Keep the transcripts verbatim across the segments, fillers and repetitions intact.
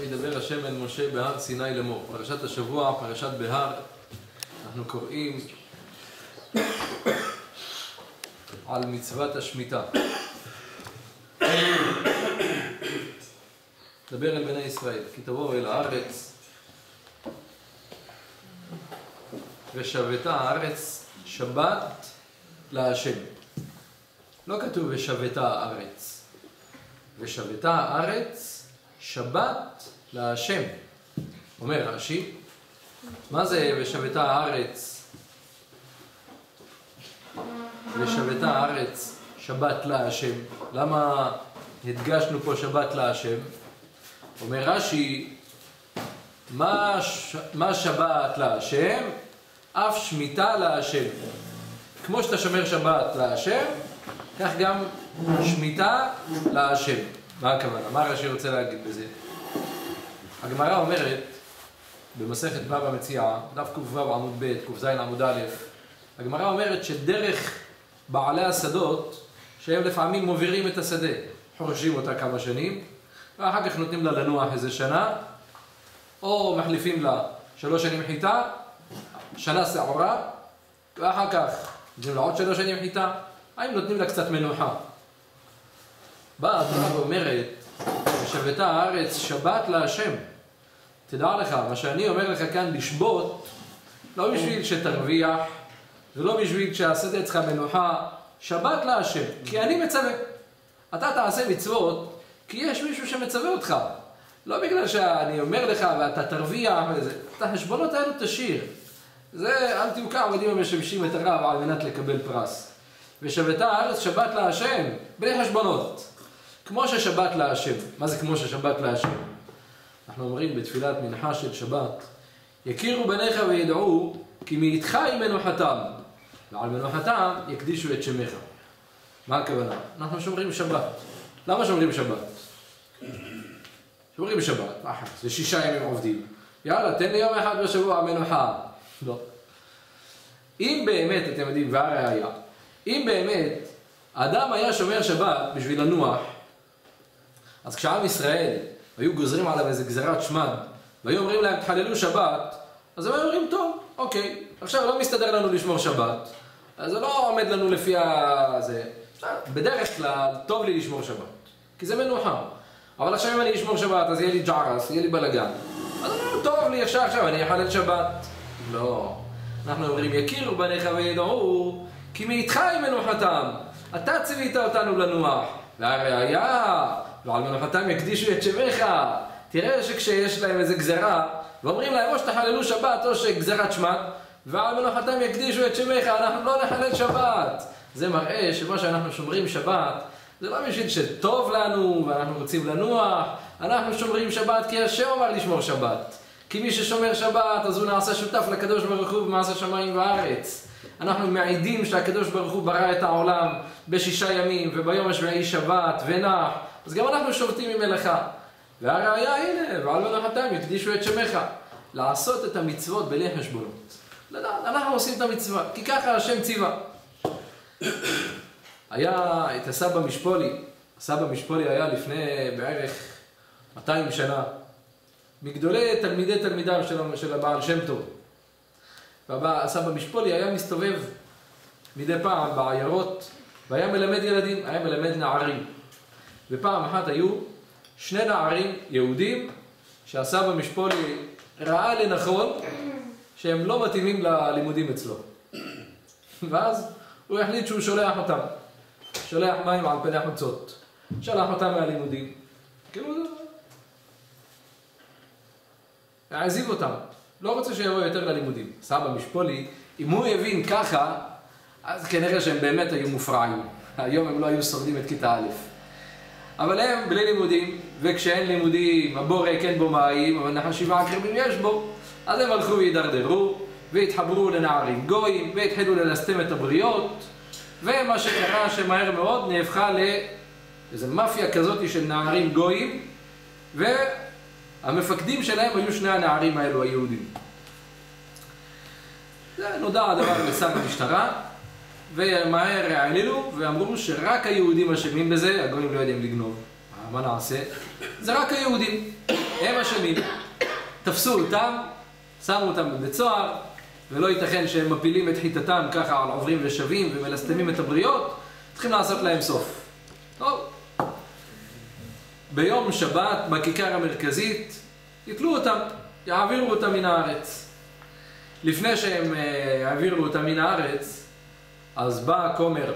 וידבר השם אל משה בהר סיני לאמור. פרשת השבוע, פרשת בהר, אנחנו קוראים על מצוות השמיטה. דבר אל בני ישראל, כי תבואו אל הארץ ושבתה הארץ שבת להשם. לא כתוב ושבתה הארץ, ושבתה הארץ שבת להשם. אומר רש"י, מה זה ושבתה הארץ ושבתה הארץ שבת להשם? למה הדגשנו פה שבת להשם? אומר רש"י, מה, ש... מה שבת להשם? אף שמיטה להשם. כמו שאתה שומר שבת להשם, כך גם שמיטה להשם. מה הכוונה? מה רש"י רוצה להגיד בזה? הגמרא אומרת במסכת בבא מציעא, דף ק"ו עמוד ב', ק"ז עמוד א', הגמרא אומרת שדרך בעלי השדות, שהם לפעמים מובילים את השדה, חורשים אותה כמה שנים, ואחר כך נותנים לה לנוח איזה שנה, או מחליפים לה שלוש שנים חיטה, שנה שעורה, ואחר כך נותנים לה עוד שלוש שנים חיטה, האם נותנים לה קצת מנוחה. באה התורה ואומרת, ושבתה הארץ שבת להשם. תדע לך, מה שאני אומר לך כאן לשבות, לא בשביל שתרוויח, ולא בשביל שהשדה אצלך מנוחה, שבת להשם, כי אני מצווה. אתה תעשה מצוות, כי יש מישהו שמצווה אותך. לא בגלל שאני אומר לך ואתה תרוויח, את החשבונות האלו תשאיר. זה אל תהיו כעבדים המשמשים את הרב על מנת לקבל פרס. ושבתה הארץ שבת להשם, בלי חשבונות. כמו ששבת להשם. מה זה כמו ששבת להשם? אנחנו אומרים בתפילת מנחה של שבת, יכירו בניך וידעו כי מאיתך היא מנוחתם, ועל מנוחתם יקדישו את שמך. מה הכוונה? אנחנו שומרים שבת. למה שומרים שבת? שומרים שבת, אחת, זה שישה ימים עובדים. יאללה, תן לי יום אחד בשבוע מנוחה. לא. אם באמת, אתם יודעים, והראיה, אם באמת האדם היה שומר שבת בשביל לנוח, אז כשעם ישראל היו גוזרים עליו איזה גזירת שמד, והיו אומרים להם תחללו שבת, אז הם היו אומרים טוב, אוקיי, עכשיו לא מסתדר לנו לשמור שבת, אז זה לא עומד לנו לפי הזה. בדרך כלל טוב לי לשמור שבת, כי זה מנוחה. אבל עכשיו אם אני אשמור שבת, אז יהיה לי ג'ערס, יהיה לי בלגן. אז אני אומר, טוב לי עכשיו, עכשיו אני אחלל שבת. לא. אנחנו אומרים, יכירו בניך וידעו, כי מאיתך היא מנוחתם. אתה ציווית אותנו לנוח. והראיה, ועל מנוחתם יקדישו את שמך. תראה שכשיש להם איזה גזרה, ואומרים להם, או שתחללו שבת, או שגזרת שמד, ועל מנוחתם יקדישו את שמך, אנחנו לא נחלל שבת. זה מראה שמה שאנחנו שומרים שבת, זה לא בשביל שטוב לנו ואנחנו רוצים לנוח, אנחנו שומרים שבת כי השם אמר לשמור שבת. כי מי ששומר שבת אז הוא נעשה שותף לקדוש ברוך הוא במעשה שמיים וארץ. אנחנו מעידים שהקדוש ברוך הוא ברא את העולם בשישה ימים וביום השביעי שבת ונח, אז גם אנחנו שובתים ממלאכה. והראיה הנה, ועל מנוחתם יקדישו את שמך. לעשות את המצוות בלי חשבונות. לדעת, אנחנו עושים את המצווה, כי ככה השם ציווה. היה את הסבא משפולי, הסבא משפולי היה לפני בערך מאתיים שנה, מגדולי תלמידי תלמידיו של, של הבעל שם טוב. והסבא משפולי היה מסתובב מדי פעם בעיירות, והיה מלמד ילדים, היה מלמד נערים. ופעם אחת היו שני נערים יהודים, שהסבא משפולי ראה לנכון, שהם לא מתאימים ללימודים אצלו. ואז הוא החליט שהוא שולח אותם. שולח מים על פני חוצות. שלח אותם מהלימודים. כאילו זה... העזיב אותם. לא רוצה שיבואו יותר ללימודים. סבא משפולי, אם הוא הבין ככה, אז כנראה שהם באמת היו מופרעים. היום הם לא היו שורדים את כיתה א'. אבל הם בלי לימודים, וכשאין לימודים, הבור ריק אין בו מים, אבל נחשים עקרבים יש בו. אז הם הלכו והידרדרו, והתחברו לנערים גויים, והתחילו ללסתם את הבריות. ומה שקרה שמהר מאוד נהפכה לאיזו מאפיה כזאת של נערים גויים, והמפקדים שלהם היו שני הנערים האלו היהודים. זה נודע הדבר לשר המשטרה, ומהר העלילו ואמרו שרק היהודים אשמים בזה, הגויים לא יודעים לגנוב. מה נעשה? זה רק היהודים. הם אשמים, תפסו אותם, שמו אותם בבית סוהר, ולא ייתכן שהם מפילים את חיטתם ככה על עוברים ושבים ומלסטמים את הבריות, צריכים לעשות להם סוף. טוב. ביום שבת, בכיכר המרכזית, יתלו אותם, יעבירו אותם מן הארץ. לפני שהם יעבירו אותם מן הארץ, אז בא הכומר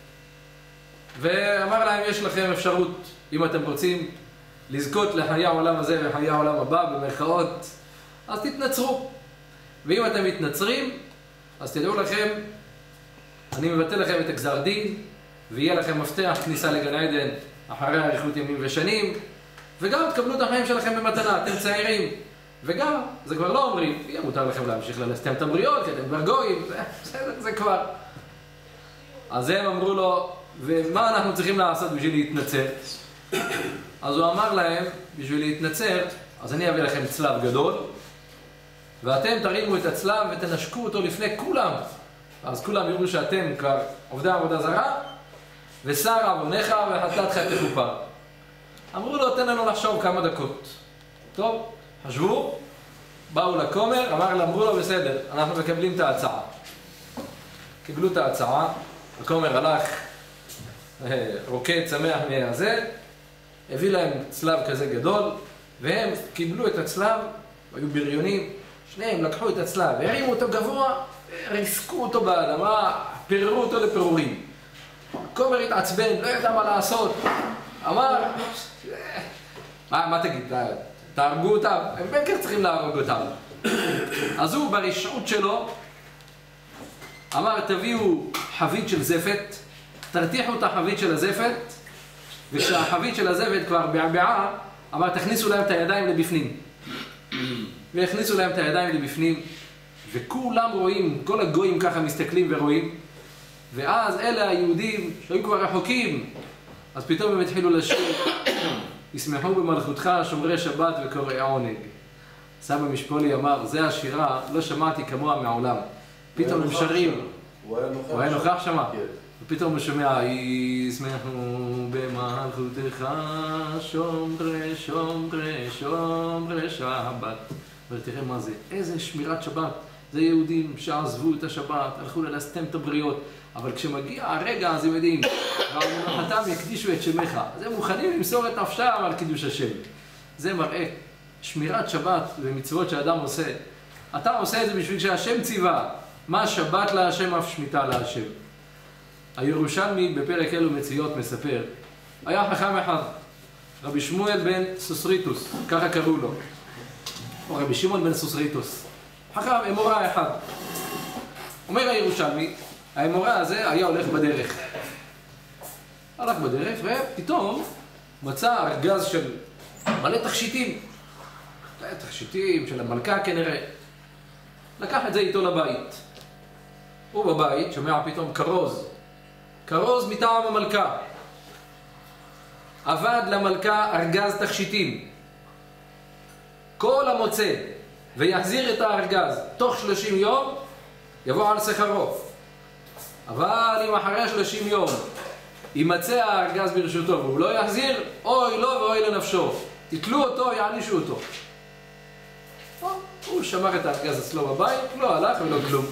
ואמר להם, יש לכם אפשרות, אם אתם רוצים לזכות לחיי העולם הזה וחיי העולם הבא, במרכאות, אז תתנצרו. ואם אתם מתנצרים, אז תדעו לכם, אני מבטל לכם את הגזר דין, ויהיה לכם מפתח כניסה לגן עדן אחרי אריכות ימים ושנים, וגם תקבלו את החיים שלכם במתנה, אתם צעירים. וגם, זה כבר לא אומרים, יהיה מותר לכם להמשיך ללסתם את הבריות, כי אתם כבר גויים, זה, זה, זה כבר. אז הם אמרו לו, ומה אנחנו צריכים לעשות בשביל להתנצר? אז הוא אמר להם, בשביל להתנצר, אז אני אביא לכם צלב גדול, ואתם תרימו את הצלב ותנשקו אותו לפני כולם. אז כולם יראו שאתם כבר עובדי עבודה זרה, ושר עוונך וחטאתך תכופר. אמרו לו, תן לנו לחשוב כמה דקות. טוב, חשבו, באו לכומר, אמר לה, אמרו לו, בסדר, אנחנו מקבלים את ההצעה. קיבלו את ההצעה, הכומר הלך, רוקד שמח מהזה, הביא להם צלב כזה גדול, והם קיבלו את הצלב, היו בריונים, שניהם לקחו את הצלב, הרימו אותו גבוה, ריסקו אותו באדמה, פיררו אותו לפירורים. הכומר התעצבן, לא ידע מה לעשות, אמר, מה, מה תגיד, תהרגו אותם? הם בטח צריכים להרוג אותם. אז הוא ברשעות שלו אמר, תביאו חבית של זפת, תרתיחו את החבית של הזפת, וכשהחבית של הזפת כבר בעבעה, אמר, תכניסו להם את הידיים לבפנים. והכניסו להם את הידיים לבפנים, וכולם רואים, כל הגויים ככה מסתכלים ורואים, ואז אלה היהודים שהיו כבר רחוקים, אז פתאום הם התחילו לשיר, ישמחו במלכותך שומרי שבת וקוראי עונג. סבא משפולי אמר, זה השירה, לא שמעתי כמוה מעולם. פתאום הם שרים, הוא היה נוכח שמה, ופתאום הוא שומע, ישמחו במלכותך שומרי שומרי שומרי שבת. ותראה מה זה, איזה שמירת שבת. זה יהודים שעזבו את השבת, הלכו ללסתם את הבריות, אבל כשמגיע הרגע אז הם יודעים, והמנחתם יקדישו את שמך. אז הם מוכנים למסור את נפשם על קידוש השם. זה מראה שמירת שבת ומצוות שאדם עושה. אתה עושה את זה בשביל שהשם ציווה. מה שבת להשם אף שמיטה להשם. הירושלמי בפרק אלו מציאות מספר, היה חכם אחד, רבי שמואל בן סוסריטוס, ככה קראו לו. או רבי שמעון בן סוסריטוס. חכם, אמורה אחד. אומר הירושלמי, האמורה הזה היה הולך בדרך. הלך בדרך ופתאום מצא ארגז של מלא תכשיטים. תכשיטים של המלכה כנראה. לקח את זה איתו לבית. הוא בבית שומע פתאום כרוז. כרוז מטעם המלכה. עבד למלכה ארגז תכשיטים. כל המוצא ויחזיר את הארגז תוך שלושים יום יבוא על שכרו. אבל אם אחרי שלושים יום יימצא הארגז ברשותו והוא לא יחזיר, אוי לו ואוי לנפשו. תתלו אותו, יענישו אותו. הוא שמר את הארגז אצלו בבית, לא הלך ולא כלום.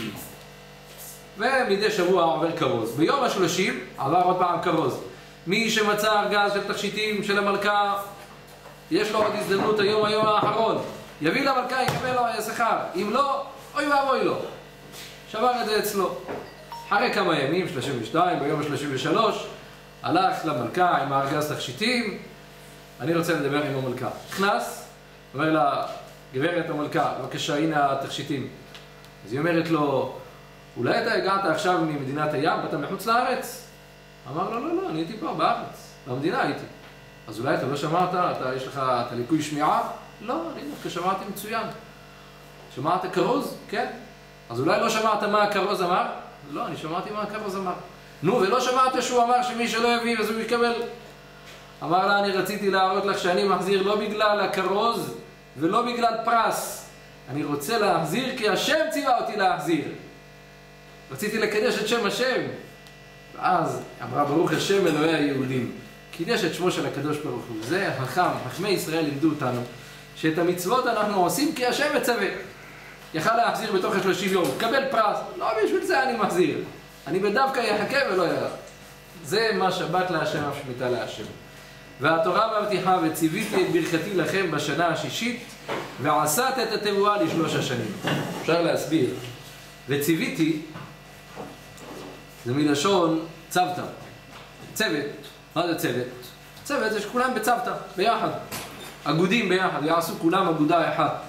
ומדי שבוע עובר כרוז. ביום השלושים עבר עוד פעם כרוז. מי שמצא ארגז של תכשיטים של המלכה, יש לו עוד הזדמנות היום היום האחרון. יביא למלכה, יקבל לו שכר. אם לא, אוי ואבוי לו. שבר את זה אצלו. אחרי כמה ימים, שלושים ושתיים, ביום ה-שלושים ושלוש, הלך למלכה עם הארגז תכשיטים. אני רוצה לדבר עם המלכה. נכנס, אומר לה, גברת המלכה, בבקשה, הנה התכשיטים. אז היא אומרת לו, אולי אתה הגעת עכשיו ממדינת הים ואתה מחוץ לארץ? אמר לו, לא, לא, אני הייתי פה בארץ, במדינה הייתי. אז אולי אתה לא שמעת, אתה, יש לך את הליקוי שמיעה? לא, אני דווקא שמעתי מצוין. שמעת כרוז? כן. אז אולי לא שמעת מה הכרוז אמר? לא, אני שמעתי מה הכרוז אמר. נו, ולא שמעת שהוא אמר שמי שלא יביא אז הוא יקבל. אמר לה, אני רציתי להראות לך שאני מחזיר לא בגלל הכרוז ולא בגלל פרס. אני רוצה להחזיר כי השם ציווה אותי להחזיר. רציתי לקדש את שם השם. ואז אמרה, ברוך השם אלוהי היהודים. קידש את שמו של הקדוש ברוך הוא. זה החכם, חכמי ישראל לימדו אותנו שאת המצוות אנחנו עושים כי השם מצווה. יכל להחזיר בתוך השלושים יום, קבל פרס, לא בשביל זה אני מחזיר. אני בדווקא יחכה ולא יראה. זה מה שבת להשם, השמיטה להשם. והתורה מבטיחה, וציוויתי את ברכתי לכם בשנה השישית, ועשת את התבואה לשלוש השנים. אפשר להסביר. וציוויתי, זה מלשון צוותא. צוות. מה זה צוות? צוות זה שכולם בצוותא, ביחד. אגודים ביחד, יעשו כולם אגודה אחת.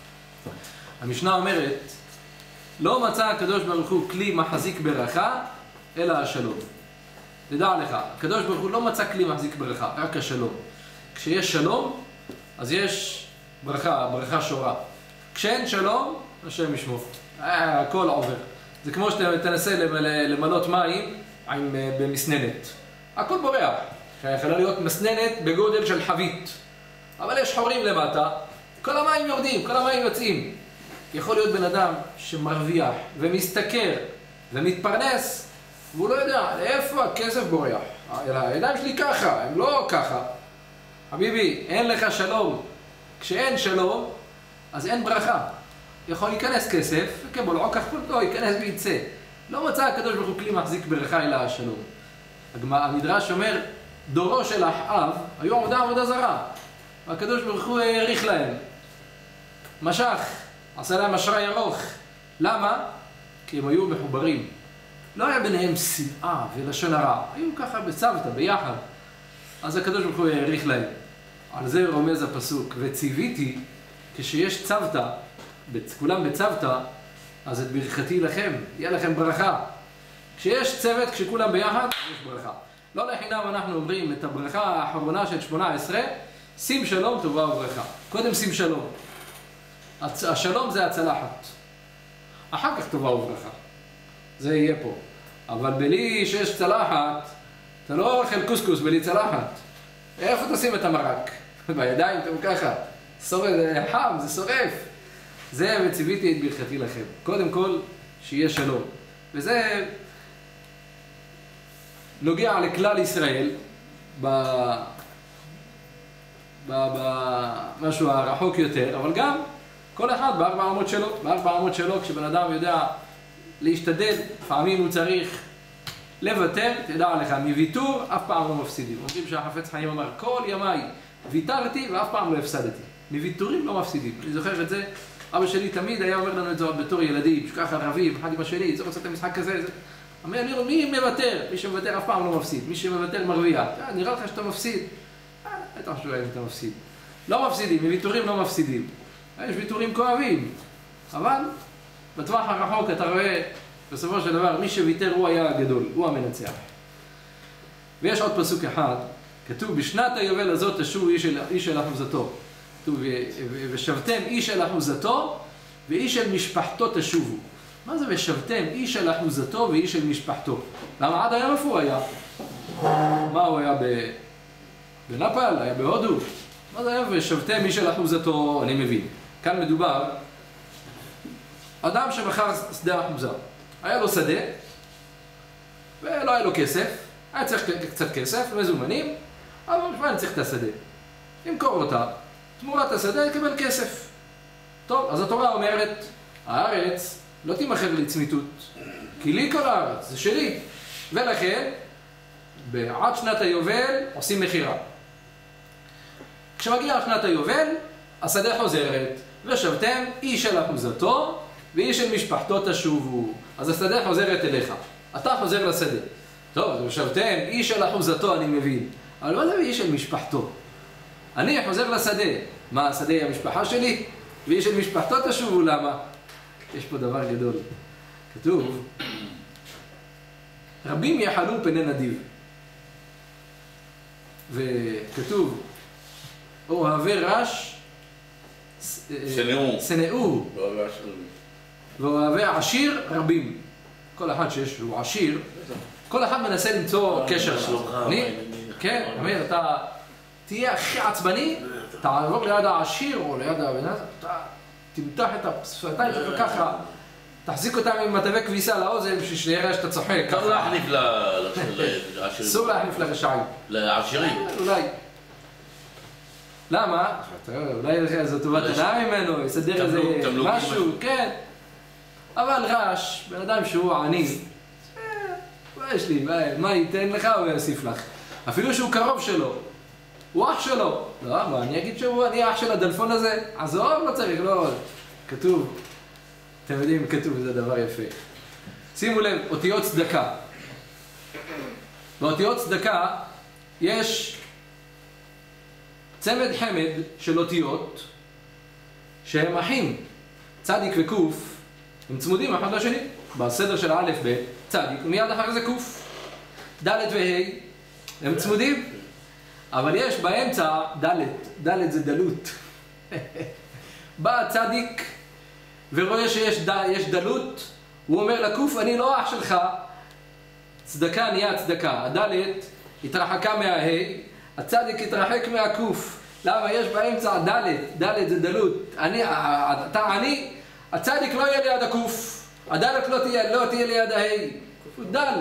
המשנה אומרת, לא מצא הקדוש ברוך הוא כלי מחזיק ברכה, אלא השלום. תדע לך, הקדוש ברוך הוא לא מצא כלי מחזיק ברכה, רק השלום. כשיש שלום, אז יש ברכה, ברכה שורה. כשאין שלום, השם ישמור. אה, הכל עובר. זה כמו שאתה תנסה למלות מים עם, במסננת. הכל בורח. יכולה להיות מסננת בגודל של חבית. אבל יש חורים למטה, כל המים יורדים, כל המים יוצאים. יכול להיות בן אדם שמרוויח ומסתכר ומתפרנס, והוא לא יודע איפה הכסף בורח. הידיים שלי ככה, הם לא ככה. חביבי, אין לך שלום. כשאין שלום, אז אין ברכה. יכול להיכנס כסף, וכבולעו כך לא, ייכנס ויצא. לא מצא הקדוש ברוך הוא כלי מחזיק ברכה אלא השלום. המדרש אומר, דורו של אחאב היו עבודה עבודה זרה. והקדוש ברוך הוא העריך להם. משך, עשה להם אשראי ארוך. למה? כי הם היו מחוברים. לא היה ביניהם שנאה ולשון הרע. היו ככה בצוותא, ביחד. אז הקדוש ברוך הוא העריך להם. על זה רומז הפסוק. וציוויתי, כשיש צוותא, כולם בצוותא, אז את ברכתי לכם, יהיה לכם ברכה. כשיש צוות, כשכולם ביחד, יש ברכה. לא לחינם אנחנו אומרים את הברכה האחרונה של שמונה עשרה, שים שלום טובה וברכה. קודם שים שלום. השלום זה הצלחת. אחר כך טובה וברכה. זה יהיה פה. אבל בלי שיש צלחת, אתה לא אוכל קוסקוס בלי צלחת. איפה תשים את המרק? בידיים אתם ככה. שורף, זה חם, זה שורף. זה וציוויתי את ברכתי לכם. קודם כל, שיהיה שלום. וזה נוגע לכלל ישראל במשהו הרחוק יותר, אבל גם כל אחד בארבע עמות שלו. בארבע עמות שלו, כשבן אדם יודע להשתדל, לפעמים הוא צריך לוותר, תדע לך, מוויתור אף פעם לא מפסידים. אומרים שהחפץ חיים אמר, כל ימיי ויתרתי ואף פעם לא הפסדתי. מוויתורים לא מפסידים. אני זוכר את זה, אבא שלי תמיד היה אומר לנו את זה בתור ילדים, שככה רבים, אחד עם השני, זה רוצה את המשחק הזה, זה... אומר, אני רואה, מי מוותר? מי שמוותר אף פעם לא מפסיד, מי שמוותר מרוויח. נראה לך שאתה מפסיד? אה, בטח שואל אם אתה מפסיד. לא מפסידים, מוויתורים לא מפסידים. יש ויתורים כואבים, אבל בטווח הרחוק אתה רואה, בסופו של דבר, מי שוויתר הוא היה הגדול, הוא המנצח. ויש עוד פסוק אחד, כתוב, בשנת היובל הזאת תשובו איש אל, איש אל אחוזתו. כתוב, ושבתם איש אל אחוזתו, ואיש אל משפחתו תשובו. מה זה ושבתם איש אל אחוזתו ואיש אל משפחתו? למה עד היום איפה הוא היה? מה הוא היה ב... בנפאל? היה בהודו? מה זה היה ושבתם איש אל אחוזתו? אני מבין. כאן מדובר, אדם שמכר שדה אחוזה. היה לו שדה, ולא היה לו כסף, היה צריך קצת כסף, מזומנים, אבל מה אני צריך את השדה? ימכור אותה, תמורת השדה יקבל כסף. טוב, אז התורה אומרת, הארץ לא תימכר לצמיתות, כי לי כל הארץ, זה שלי. ולכן, בעד שנת היובל עושים מחירה. כשמגיעה שנת היובל, השדה חוזרת, ושבתם איש אל אחוזתו, ואיש אל משפחתו תשובו. אז השדה חוזרת אליך. אתה חוזר לשדה. טוב, אז ושבתם איש אל אחוזתו, אני מבין. אבל מה זה איש אל משפחתו? אני חוזר לשדה. מה, השדה היא המשפחה שלי? ואיש אל משפחתו תשובו, למה? יש פה דבר גדול. כתוב, רבים יחלו פני נדיב. וכתוב, אוהבי רש שנאו, ואוהבי עשיר רבים. כל אחד שיש לו עשיר, כל אחד מנסה למצוא קשר. אני, כן, אמיר, אתה תהיה הכי עצבני, תעבור ליד העשיר או ליד הבן, אתה תמתח את השפתיים שלך ככה, תחזיק אותם עם מטבי כביסה לאוזן בשביל שיראה שאתה צוחק. אסור להחליף לעשירים. אסור להחליף לרשעים. לעשירים. אולי. למה? אולי זו טובת הנאה ממנו, יסדר איזה משהו, כן. אבל רש, בן אדם שהוא עני, מה יש לי, מה ייתן לך או יוסיף לך? אפילו שהוא קרוב שלו, הוא אח שלו. לא, מה, אני אגיד שהוא, אני אח של הדלפון הזה? עזוב, לא צריך, לא. כתוב, אתם יודעים, כתוב, זה דבר יפה. שימו לב, אותיות צדקה. באותיות צדקה יש צמד חמד של אותיות שהם אחים. צדיק וקוף, הם צמודים אחד לשני. בסדר של א' ב', צדיק, ומיד אחר זה קוף. ד' וה', הם צמודים. אבל יש באמצע ד', ד' זה דלות. בא צדיק ורואה שיש ד, יש דלות, הוא אומר לקוף, אני לא אח שלך. צדקה נהיה צדקה. הדלת התרחקה מהה, הצדיק התרחק מהקוף. למה? יש באמצע דלת, דלת זה דלות. אני, אתה עני, הצדיק לא יהיה ליד הקוף. הדלת לא תהיה, לא תהיה ליד ההי. הוא דל.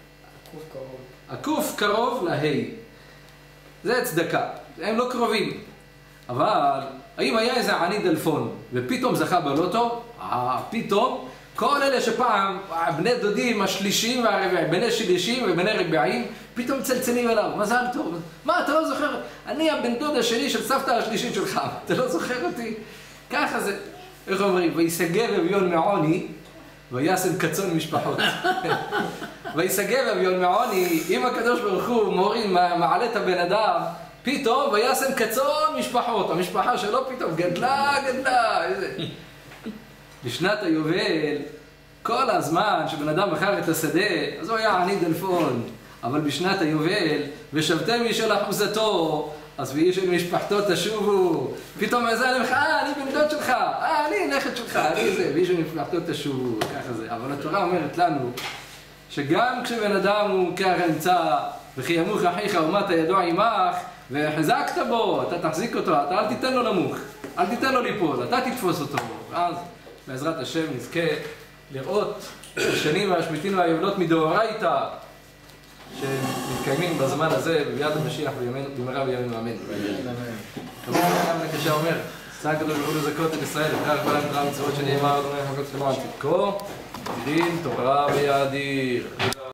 הקוף קרוב להי. זה צדקה. הם לא קרובים. אבל, האם היה איזה עני דלפון, ופתאום זכה בלוטו? אה, פתאום. כל אלה שפעם, בני דודים השלישים והרביעים, בני שלישים ובני רביעים, פתאום צלצלים אליו, מזל טוב. מה, אתה לא זוכר? אני הבן דוד השני של סבתא השלישית שלך, אתה לא זוכר אותי? ככה זה, איך אומרים? ויסגב אביון מעוני, וישם קצון משפחות. ויסגב אביון מעוני, אם הקדוש ברוך הוא מוריד, מעלה את הבן אדם, פתאום וישם קצון משפחות. המשפחה שלו פתאום גדלה, גדלה, איזה... בשנת היובל, כל הזמן שבן אדם מכר את השדה, אז הוא היה עני דלפון. אבל בשנת היובל, ושבתם איש אל אחוזתו, אז ואיש אל משפחתו תשובו. פתאום איזה אני אומר לך, אה, אני בן דוד שלך, אה, אני נכד שלך, אני זה, ואיש אל משפחתו תשובו, ככה זה. אבל התורה אומרת לנו, שגם כשבן אדם הוא ככה נמצא, וכי ימוך אחיך ומת ידוע עמך, והחזקת בו, אתה תחזיק אותו, אתה אל תיתן לו נמוך, אל תיתן לו ליפול, אתה תתפוס אותו. אז בעזרת השם נזכה לראות השנים והשמיטין והיובלות מדאורייתא שמתקיימים בזמן הזה בביאת המשיח במהרה בימינו אמן. כמובן גם לקשה אומר, עשה הקדוש ברוך הוא לזכות את ישראל לפני כל המצוות שנאמר אדוני חכות חלום על צדקו, דין תורה ויאדיר.